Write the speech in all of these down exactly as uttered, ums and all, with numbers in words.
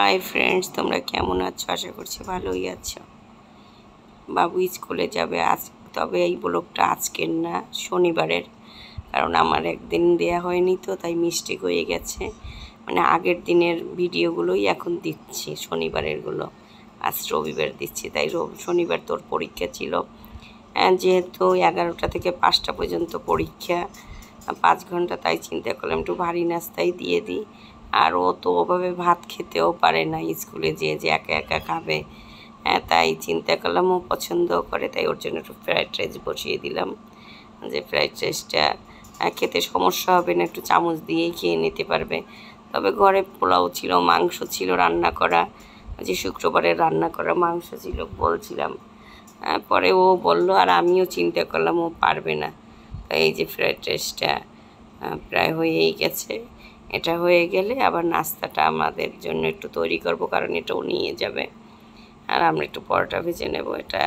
Hi friends, তোমরা কেমন আছো? আশা করছি ভালোই আছো। বাবু স্কুলে যাবে আজ, তবে এই ব্লগটা আজকের না, শনিবারের। কারণ আমার একদিন দেয়া হয়নি তো, তাই মিস্টেক হয়ে গেছে। মানে আগের দিনের ভিডিওগুলোই এখন দিচ্ছি, শনিবারেরগুলো। আজ রবিবার দিচ্ছি, তাই শনিবার তোর পরীক্ষা ছিল। যেহেতু এগারোটা থেকে পাঁচটা পর্যন্ত পরীক্ষা, পাঁচ ঘন্টা, তাই চিন্তা করলাম একটু ভারী নাস্তাই দিয়ে দিই। আর ও তো ওভাবে ভাত খেতেও পারে না, স্কুলে যেয়ে যে একা একা খাবে। হ্যাঁ, তাই চিন্তা করলাম ও পছন্দও করে, তাই ওর জন্য একটু ফ্রাইড রাইস বসিয়ে দিলাম। যে ফ্রাইড রাইসটা খেতে সমস্যা হবে না, একটু চামচ দিয়েই খেয়ে নিতে পারবে। তবে ঘরে পোলাও ছিল, মাংস ছিল রান্না করা, যে শুক্রবারে রান্না করা মাংস ছিল বলছিলাম। পরে ও বললো, আর আমিও চিন্তা করলাম ও পারবে না। তাই এই যে ফ্রাইড রাইসটা প্রায় হয়েই গেছে। এটা হয়ে গেলে আবার নাস্তাটা আমাদের জন্য একটু তৈরি করব, কারণ এটাও নিয়ে যাবে। আর আমরা একটু পরোটা ভেজে নেব। এটা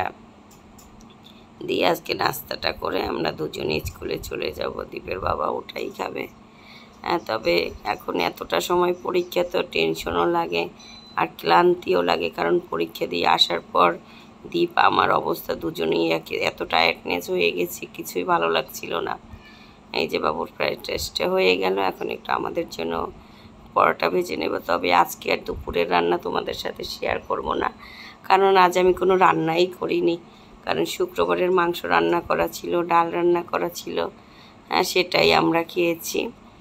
দিয়ে আজকে নাস্তাটা করে আমরা দুজনে স্কুলে চলে যাব। দীপের বাবা ওটাই খাবে। হ্যাঁ, তবে এখন এতটা সময় পরীক্ষা, তো টেনশনও লাগে আর ক্লান্তিও লাগে, কারণ পরীক্ষা দিয়ে আসার পর দীপ আমার অবস্থা দুজনেই এত টায়ার্ডনেস হয়ে গেছে, কিছুই ভালো লাগছিল না। এই যে বাবুর ফ্রাইড রাইসটা হয়ে গেল, এখন একটু আমাদের জন্য পরোটা ভেজে নেব। তবে আজকে আর দুপুরের রান্না তোমাদের সাথে শেয়ার করব না, কারণ আজ আমি কোনো রান্নাই করিনি। কারণ শুক্রবারের মাংস রান্না করা ছিল, ডাল রান্না করা ছিল, হ্যাঁ সেটাই আমরা খেয়েছি।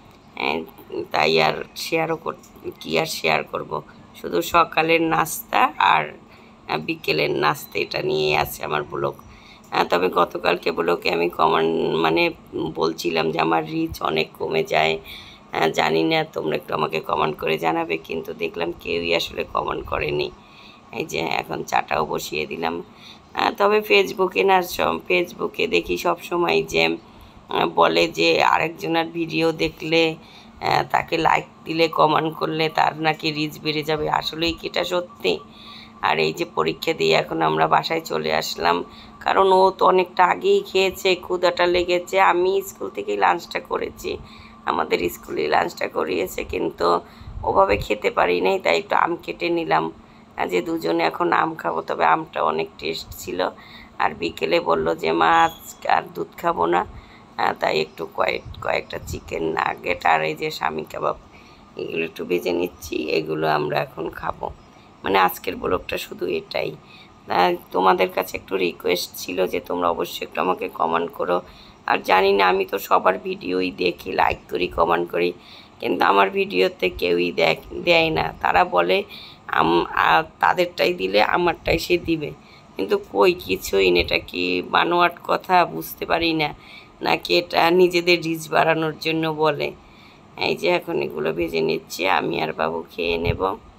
তাই আর শেয়ারও কর কী আর শেয়ার করব, শুধু সকালের নাস্তা আর বিকেলের নাস্তা, এটা নিয়ে আছে আমার ব্লগ। তবে গতকালকে ব্লগে আমি কমেন্ট মানে বলছিলাম যে আমার রিচ অনেক কমে যায়। জানি না, তোমরা একটু আমাকে কমেন্ট করে জানাবে, কিন্তু দেখলাম কেউই আসলে কমেন্ট করেনি। এই যে এখন চাটাও বসিয়ে দিলাম। তবে ফেসবুকে না, ফেসবুকে দেখি সব সময় যে বলে যে আরেকজনের ভিডিও দেখলে, তাকে লাইক দিলে, কমেন্ট করলে তার নাকি রিচ বেড়ে যাবে। আসলেই কি এটা সত্যি? আর এই যে পরীক্ষা দিয়ে এখন আমরা বাসায় চলে আসলাম, কারণ ও তো অনেকটা আগেই খেয়েছে, ক্ষুধাটা লেগেছে। আমি স্কুল থেকেই লাঞ্চটা করেছি, আমাদের স্কুলে লাঞ্চটা করিয়েছে, কিন্তু ওভাবে খেতে পারি নাই, তাই একটু আম কেটে নিলাম, যে দুজনে এখন আম খাবো। তবে আমটা অনেক টেস্ট ছিল। আর বিকেলে বলল যে মাছ আর দুধ খাবো না, তাই একটু কয়েক কয়েকটা চিকেন নাগেট আর এই যে স্বামী কাবাব, এগুলো একটু ভেজে নিচ্ছি, এগুলো আমরা এখন খাবো। মানে আজকের ব্লগটা শুধু এটাই। তোমাদের কাছে একটু রিকোয়েস্ট ছিল যে তোমরা অবশ্যই একটু আমাকে কমেন্ট করো। আর জানি না, আমি তো সবার ভিডিওই দেখি, লাইক করি, কমেন্ট করি, কিন্তু আমার ভিডিওতে কেউই দেখ দেয় না। তারা বলে তাদেরটাই দিলে আমারটাই সে দিবে, কিন্তু কই কিছুই না। এটা কি বানোয়াট কথা বুঝতে পারি না, নাকি এটা নিজেদের রিচ বাড়ানোর জন্য বলে। এই যে এখন এগুলো ভেজে নিচ্ছি, আমি আর বাবু খেয়ে নেব।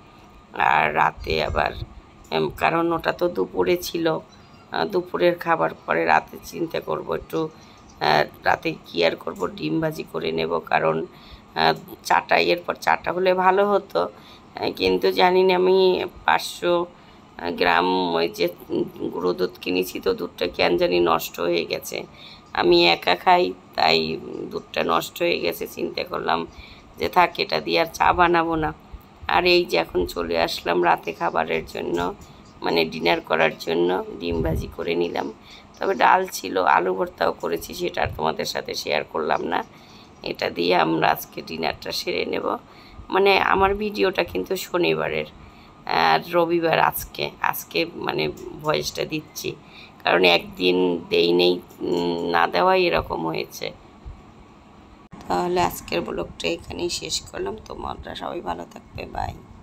আর রাতে আবার, কারণ ওটা তো দুপুরে ছিল, দুপুরের খাবার পরে রাতে চিন্তা করব একটু, রাতে কী আর করবো, ডিম ভাজি করে নেব। কারণ চাটা, এরপর চাটা হলে ভালো হতো, কিন্তু জানি না, আমি পাঁচশো গ্রাম ওই যে গুঁড়ো দুধ কিনেছি, তো দুধটা কেন জানি নষ্ট হয়ে গেছে। আমি একা খাই, তাই দুধটা নষ্ট হয়ে গেছে। চিন্তা করলাম যে থাক, এটা দিয়ে আর চা বানাবো না। আর এই যে এখন চলে আসলাম রাতে খাবারের জন্য, মানে ডিনার করার জন্য। ডিম ভাজি করে নিলাম, তবে ডাল ছিল, আলু ভর্তাও করেছি, সেটা আর তোমাদের সাথে শেয়ার করলাম না। এটা দিয়ে আমরা আজকে ডিনারটা সেরে নেব। মানে আমার ভিডিওটা কিন্তু শনিবারের, আর রবিবার আজকে আজকে মানে ভয়েসটা দিচ্ছি, কারণ একদিন দেই নেই, না দেওয়াই এরকম হয়েছে। তাহলে আজকের ব্লগটা এখানেই শেষ করলাম। তোমরা সবাই ভালো থাকবে, বাই।